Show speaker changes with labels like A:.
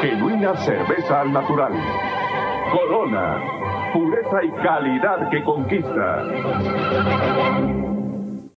A: genuina cerveza al natural. Corona, pureza y calidad que conquista.